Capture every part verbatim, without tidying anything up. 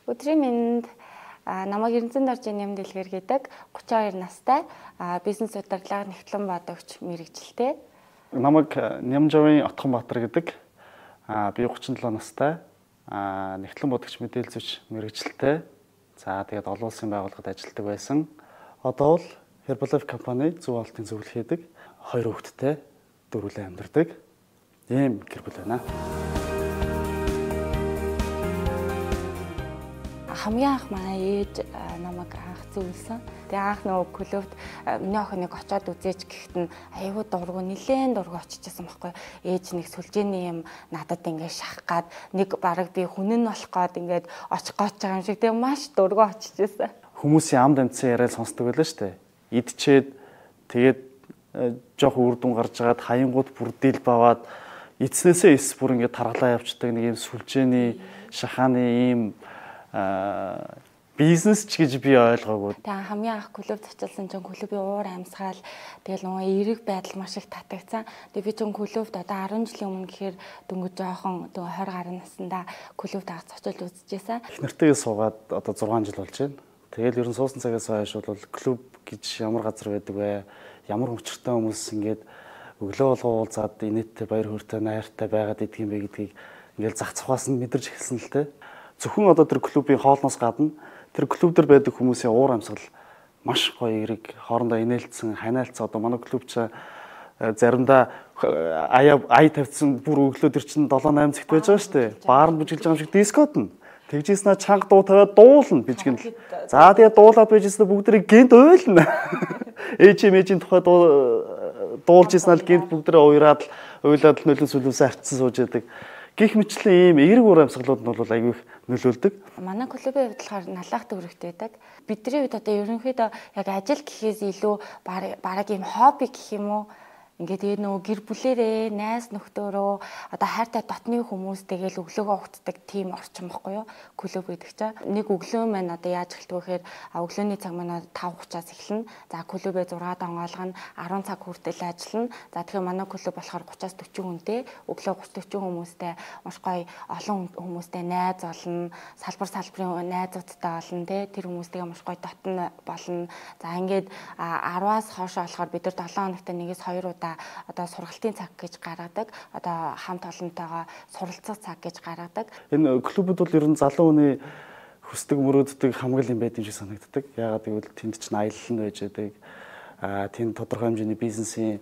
Өдрийн мэнд намайг Эрдэнэт оржийн нэм дэлгэр гэдэг гурван хоёр настай бизнес удирдлага нэгтлэн бодогч мэрэгчлээ. Намайг Нямжавын Отгонбаатар гэдэг би гурван долоо настай нэгтлэн бодогч мэдээлзүйч мэрэгчлээ. За тэгээд олон улсын байгууллагад ажилладаг байсан. Одоо бол Herbalife компани зөв олонтын зөвлөх хийдэг. Хоёр хүүхэдтэй дөрвөлэн амьдардаг. Ийм гэр бүл байна. Хамгийн анх манай ээж намайг анх зөвлөсөн. Тэгээ анх нөгөө клубт миний охин нэг очиод үзээч гэхэд нь аюу дургу нилээн дургу очижсэн байхгүй. Ээж нэг сүлжээний юм надад ингээд шахах гад нэг бараг би хүнэн болох гад ингээд очих гоч байгаа юм шиг тэгээ маш дургу очижсэн. Хүмүүсийн амд амьдсан яриад сонсдог байлаа шүү дээ. Идчээд тэгээд жоох үр дүн гарч агаад хаянгууд бүр дил баваад эцнээсээ эс бүр ингээд таргалаа явцдаг нэг юм сүлжээний шахааны ийм бизнес ч гэж би ойлгоогүй. Тэгээ хамгийн анх клуб зочилсан чинь клубын уур амьсгаал тэгэл нөгөө эерэг байдал маш их татагцсан. Тэгээ би чинь клубт одоо арван жилийн өмнө гэхээр дөнгөж жоохон одоо двадцать гаруй наснда клубт авах зочилж үзчихсэн. Их нартайгаа суугаад одоо зургаан жил болж байна. Тэгэл ерөн суусан цагаас хойш бол клуб гэж ямар газар байдаг вэ? Ямар хүчтэй хүмүүс ингээд өглөө болгоо уулзаад инээдтэй баяр хөөртэй найртай байгаад идэх юм бэ гэдгийг ингээд зах цухаас нь мэдэрч эхэлсэн л дээ. Зөвхөн одоо тэр клубын хоолноос гадна тэр клуб дээр байдаг хүмүүсийн уур амьсгал маш гоё эерэг хоорондоо инээлдсэн ханиалцсан одоо манай клуб ч заримдаа аяа ая тавьсан бүр өглөө тэр чинь долоо найман цагт байж байгаа шүү дээ. Баар нь бүжиглж байгаа юм шиг дискод нь тэгжээснаа чанга дуу тавиад дуулна бижгэн л. За тэгээ дуулаад байжсэн бүгдрийг гинт уйлна. Ээжи мэжийн тухай дуулж ийснаа л гинт бүгдрээ уйраад уйлаад нөлөө сүлүүсээ авцсан сууж яадаг. Гэх мэтчлэн ийм эерэг уур амьсгалууд нь бол аягүй их нөлөөлдөг. Манай клубын хувьд болохоор налах төвөрөгтэй байдаг. Бидний хувьд одоо ерөнхийдөө яг ажил гэхээс илүү бараг ийм хобби гэх юм уу? Ингээд тэгээ нөгөө гэр бүлэрээ, найз нөхдөөрөө одоо хайртай дотны хүмүүс тэгэл өглөөгөө угтдаг тийм орчин байхгүй юу? Клуб гэдэг чинь. Нэг өглөө маань одоо яаж эхэлдэг вэ гэхээр өглөөний цаг маань таван тридцатаас эхэлнэ. За клубээ зургаад онгойлгоно, арван цаг хүртэл ажиллана. За тэгэхээр манай клуб болохоор тридцатаас дөрвөн хүнтэй, өглөө тридцать дөрвөн хүмүүстэй маш гоё олон хүмүүстэй найз олно, салбар салбарын найзуудтай олно те. Тэр хүмүүстэйгээ маш гоё дотно болно. За ингээд араваас хойш болохоор бид нар долоон хоногт нэгээс хоёр удаа одоо сургалтын цаг гэж гаргадаг. Одоо хамт олонтойгоо суралцах цаг гэж гаргадаг. Энэ клубуд бол ер нь залуу хүний хүсдэг мөрөөддөг хамгаал юм байд юм шиг санагддаг. Яагаад гэвэл тэнд чинь аялал нь байж байдаг. Аа тэнд тодорхой хэмжээний бизнесийн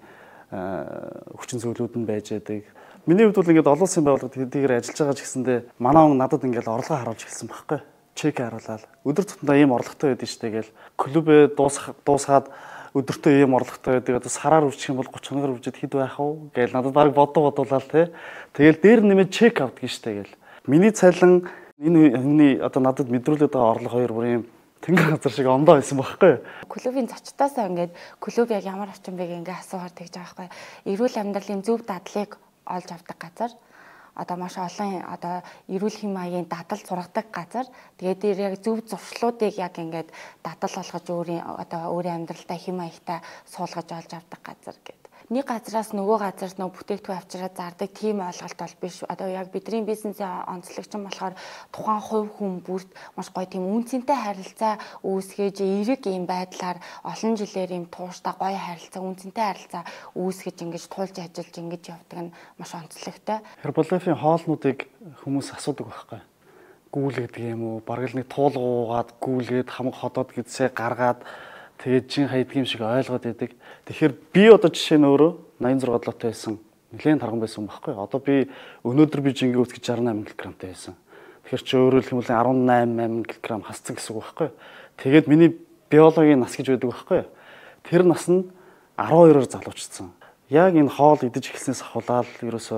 хүчин зүйлүүд нь байж байдаг. Миний хувьд бол ингээд олон улсын байгууллагад хэдийгээр ажиллаж байгаа ч гэсэндээ манай он надад ингээд орлогоо харуулж эхэлсэн байхгүй. Чек харуулаад өдөр тутмдаа ийм орлоготой байдаг штэ гээл клубээ дуусах дуусгаад өдөртөө ийм орлоготой байдаг. Одоо сараар үржих юм бол тридцать хоногаар үржиж хэд байх вэ гээл надад баг бодоо бодуулаад те. Тэгэл дээр нэмээд чек авдаг штэ гээл. Миний цалин энэ хүний одоо надад мэдрүүлээд байгаа орлого хоёр бүр ийм тэнгэр газар шиг ондоо байсан байхгүй. Клубын зочдоосоо ингээд клуб яг ямар орчин бэ ингээ асуугаар тэгж байгаа байхгүй. Эрүүл амьдралын зөв дадлыг олж авдаг газар. Одоо маш олон одоо эрүүл хэм маягийн дадал зургадаг газар. Тэгээд дээр яг зөв зуршлуудыг яг ингээд дадал болгож өөрийн одоо өөрийн амьдралдаа хэм маягтай суулгаж олж авдаг газар гэдэг. Нэг газраас нөгөө газарт нөгөө бүтээгдэхүүн авчираад зардаг тийм ойлголт бол биш. Одоо яг бидний бизнесийн онцлогч нь болохоор тухайн хувь хүн бүрт маш гоё тийм үнцэнтэй харилцаа үүсгэж, эерэг ийм байдлаар олон жилээр ийм тууштай гоё харилцаа, үнцэнтэй харилцаа үүсгэж ингэж тулж ажиллаж ингэж явдаг нь маш онцлогтой. Herbalife-ийн хоолнуудыг хүмүүс асуудаг байхгүй. Гүүлгдэг юм уу? Бараг л нэг туулгуугаад гүүлгээд хамаг ходоод гэдсээ гаргаад тэгээд чин хайдаг юм шиг ойлгоод байдаг. Тэгэхээр би одоо жишээ нь өөрөө найман зураг долоотой байсан. Нэлээд тарган байсан байхгүй. Одоо би өнөөдөр би жингээ үсгэж шестьдесят восемь кг-тай байсан. Тэгэхээр чи өөрөөр хэлбэл eighty-eight кг хасцсан гэсэн үг байхгүй. Тэгээд миний биологийн нас гэж байдаг байхгүй. Тэр нас нь twelve-оор залуучсан. Яг энэ хоол идэж эхэлснээс ахуулаад ерөөсөө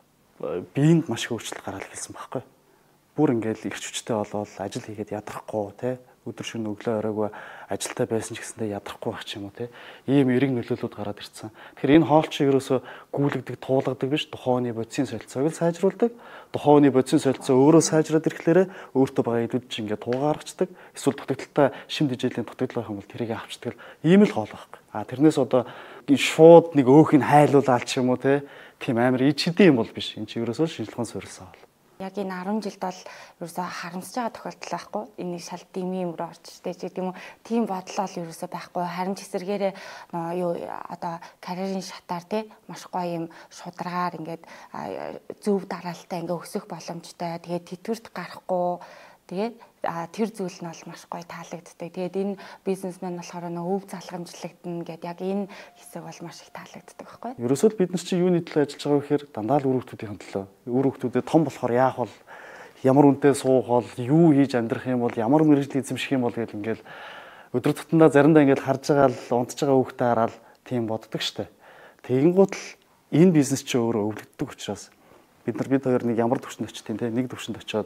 биеинд маш их өөрчлөлт гараад эхэлсэн байхгүй. Бүр ингээл ирч хүчтэй болвол ажил хийгээд ядрахгүй те. Өдөр шөнө өглөө оройгоо ажилтаа байсан ч гэсэндээ ядрахгүй байх ч юм уу те. Ийм эрэг нөлөөллүүд гараад ирсэн. Тэгэхээр энэ хоол чи ерөөсөө гүйлгдэг, туулгадаг биш, тухайн хүний бодисын солилцоог л сайжруулдаг. Тухайн хүний бодисын солилцоо өөрөө сайжраад ирэхлээрээ өөртөө байгаа илүүд чи ингээд туугаарчдаг. Эсвэл дутагдaltaй шим дижээлийн дутагдал байх юм бол тэрийг авчдаг. Ийм л хоол байхгүй. А тэрнээс одоо шууд нэг өөхийг хайлуулаад ч юм уу те. Тийм амар ичгэдэг юм бол биш. Энд чи ерөөсөө шинжилгээнд суурилсан хоол. яг энэ арван жилд бол ерөөсөө харамсаж байгаа тохиолдол байхгүй. Энийг шал дими юм руу орчтой ч гэдэг юм уу. Тийм бодлоо л ерөөсөө байхгүй. Харин ч эсэргээрээ юу одоо карьерийн шатаар тий маш гоё юм шударгаар ингээд зөв дараалтаа ингээд өсөх боломжтой. Тэгээд тэтгэврт гарахгүй. Тэгээд тэр зүйл нь бол маш гоё таалагддаг. Тэгээд энэ бизнесмен болохоор нөө өв залхамжлагдана гэдэг яг энэ хэсэг бол маш их таалагддаг байхгүй. Ерөөсөө бид нар чи юуны төлөө ажиллаж байгаа вэ гэхээр дандаа л үр хүүхдүүдийн төлөө. Үр хүүхдүүдэд том болохоор яах бол ямар үнэтэй суух бол юу хийж амьдрах юм бол ямар мэрэгжил эзэмших юм бол гэл ингээл өдөр тутмдаа заримдаа ингээл харж байгаа л унтж байгаа хүүхдээ хараад тийм боддог штэ. Тэгэнгუთ л энэ бизнес чи өөрөө өвлөгддөг учраас бид нар бид хоёр нэг ямар төвшөнд очтیں۔ Тэ нэг төвшөнд очиод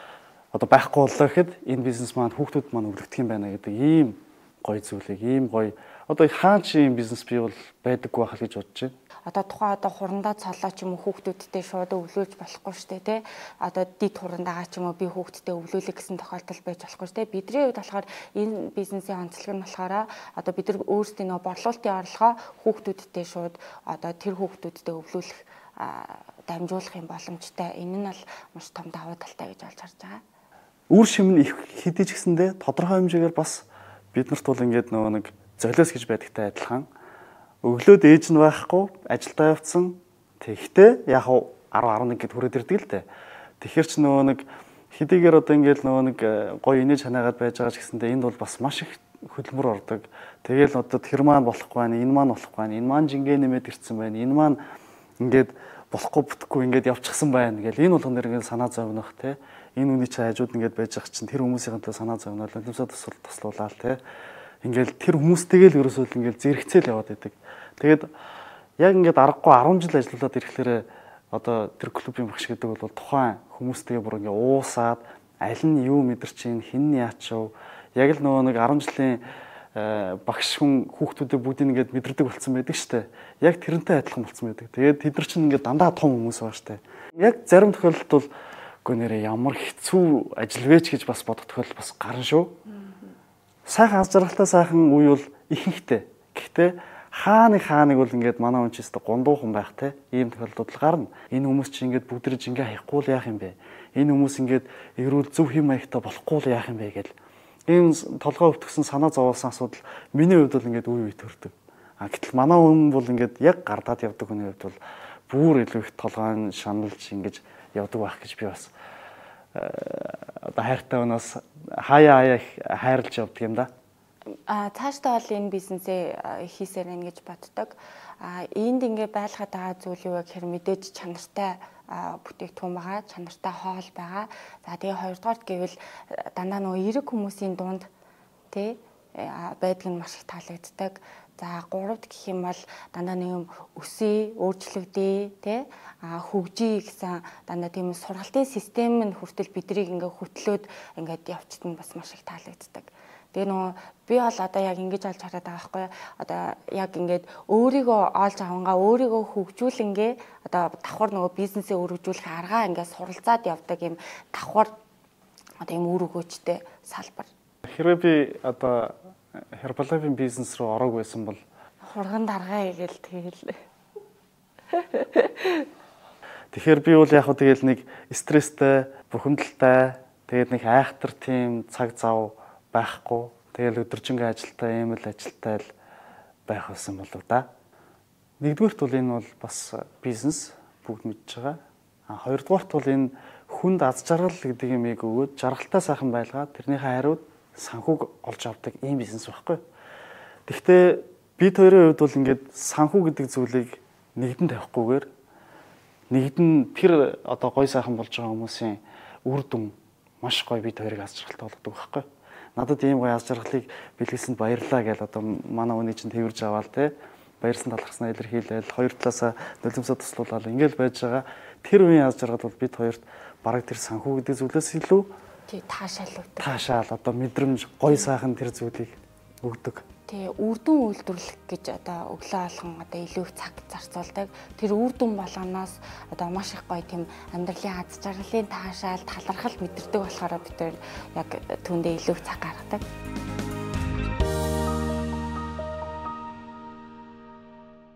одоо байхгүй боллоо гэхэд энэ бизнес маань хүүхдүүд маань өвлөгдөх юм байна гэдэг ийм гоё зүйлийг ийм гоё одоо хаан чи ийм бизнес бий бол байдаггүй байх гэж бодож байна. Одоо тухайн одоо хурандаа цолоо ч юм уу хүүхдүүдтэй шууд өвлүүлж болохгүй шүү дээ тий. Одоо дид хурандаага ч юм уу би хүүхдтэй өвлүүлэх гэсэн тохиолдол байж болохгүй шүү дээ. Бидний хувьд болохоор энэ бизнесийн онцлог нь болохоор одоо бид нар өөрсдийн нөө борлуулалтын орлогоо хүүхдүүдтэй шууд одоо тэр хүүхдүүдтэй өвлүүлэх дамжуулах юм боломжтой. Энэ нь бол маш том давуу талтай гэж олж харж байгаа. Үр шим нь их хэдий ч гэсэндээ тодорхой хэмжээгээр бас бид нарт бол ингээд нөгөө нэг золиос гэж байдагтай адилхан өглөөд ээж нь байхгүй ажилдаа явцсан тэгтээ яг арав арав нэг гэд хүрээд ирдэг л дээ. Тэгэхэр ч нөгөө нэг хэдийгээр одоо ингээд нөгөө нэг гоё инээж ханаагаад байж байгаа ч гэсэндээ энд бол бас маш их хөдөлмөр ордог. Тэгээл одоо тэр маань болохгүй байна, энэ маань болохгүй байна, энэ маань жингээ нэмээд ирсэн байна, энэ маань ингээд болохгүй бүтэхгүй ингээд явчихсан байна гэл энэ болгон дээр ингээд санаа зовнох те. Энэ үний чи хажууд ингээд байж байгаа чинь тэр хүмүүсийн төлөө санаа зовноо төлөвсөө тусал туслуулаад те. Ингээл тэр хүмүүстэйгээ л ерөөсөө ингээл зэрэгцээл яваад байдаг. Тэгээд яг ингээд аргагүй арван жил ажиллаад ирэхлээр одоо тэр клубын багш гэдэг бол тухайн хүмүүстэйгээ бүр ингээд уусаад аль нь юу мэдэрч ийн хин нь яачв яг л нөгөө нэг арван жилийн багш хүн хүүхдүүдэд бүгдийг ингээд мэдэрдэг болсон байдаг штэ. Яг тэрнтэй адилхан болсон байдаг. Тэгээд тэд нар чинь ингээд дандаа том хүмүүс байгаа штэ. Яг зарим тохиолдолд бол үгүй нэрээ ямар хэцүү ажил вэж гэж бас бодох тохиолдол бас гарна шүү. Сайхан аз жаргалтай сайхан үе бол ихэнхтэй. Гэхдээ хааны хааныг бол ингээд манай хүн ч өстө гондуухан байх те. Ийм тохиолдол гарна. Энэ хүмүүс чинь ингээд бүгдрэж ингээ хаяхгүй л яах юм бэ? Энэ хүмүүс ингээд эрүүл зөв хэм маягтай болохгүй л яах юм бэ гэл. Ийм толгой өвтгсөн санаа зовоолсон асуудал миний хувьд бол ингээд үе үе төрдөг. А гэтэл манай хүн бол ингээд яг гардаад явдаг хүний хувьд бол бүр илүү их толгойн шаналж ингэж явдаг байх гэж би бас одоо хайртай өнөөс хаяа хаяа хайрлж явдаг юм да. А цаашдаа бол энэ бизнесээ хийсээр байна гэж боддог. А энд ингээ байлгаад байгаа зүйл юу гэхээр мэдээж чанартай бүтээгдэхүүн байгаа, чанартай хоол байгаа. За тэгээ хоёрдугаар гэвэл дандаа нөгөө эрэг хүмүүсийн дунд тий байдг нь маш их таалагддаг. За гуравд гэх юм бол дандаа нэг юм өсөе, өөрчлөгдөе, тий а хөгжие гэсэн дандаа тийм сургалтын систем нь хүртэл бидрийг ингээ хөтлөөд ингээд явцдаг нь бас маш их таалагддаг. Тэгээ нөгөө би бол одоо яг ингэж олж хараад байгаа байхгүй одоо яг ингээд өөрийгөө олж авангаа өөрийгөө хөгжүүлэнгээ одоо давхар нөгөө бизнесээ өргөжүүлэх аргаа ингээд суралцаад явдаг юм давхар одоо юм үр өгөөчтэй салбар. Хэрвээ би одоо Herbalife-ийн бизнес руу ороогүй байсан бол хурган даргаа гээл тэгэл. Тэгэхээр би бол яг хөө тэгэл нэг стресстэй, бухимдалтай, тэгээд нэг айхтар тийм цаг зав байхгүй. Тэгэл өдөржингөө ажилтаа ийм л ажилтаа л байх байсан болов да. Нэгдүгээрт бол энэ бол бас бизнес бүгд мэдж байгаа. А хоёрдугаарт бол энэ хүнд аз жаргал гэдэг юмыг өгөөд жаргалтай сайхан байлгаад тэрнийхээ хариуд санхүүг олж авдаг ийм бизнес байхгүй. Гэхдээ бид хоёрын хувьд бол ингээд санхүү гэдэг зүйлийг нэгдэн тавихгүйгээр нэгдэн тэр одоо гой сайхан болж байгаа хүмүүсийн үр дүн маш гоё бид хоёрыг аз жаргалтай болгодог байхгүй. Надад ийм гоё аз жаргалыг бэлгэлсэнд баярлалаа гэж одоо манай хүний чинь тэрж аваал те баярсан талархснаа илэрхийлэл хоёр талаасаа нулимсаа туслуулаад ингээл байж байгаа. Тэр үеийн аз жаргал бол бид хоёрт бараг тэр санхүү гэдэг зүйлээс илүү тий таашаал өгдөг. Таашаал одоо мэдрэмж гоё сайхан тэр зүйлийг өгдөг. Тий үр дүн үйлдвэрлэх гэж одоо өглөө алган одоо илүү их цаг зарцуулдаг. Тэр үр дүн болгоноос одоо маш их гоё тийм амьдралын аз жаргалын таашаал талархал мэдэрдэг болохоор бид яг түүндээ илүү их цаг гаргадаг.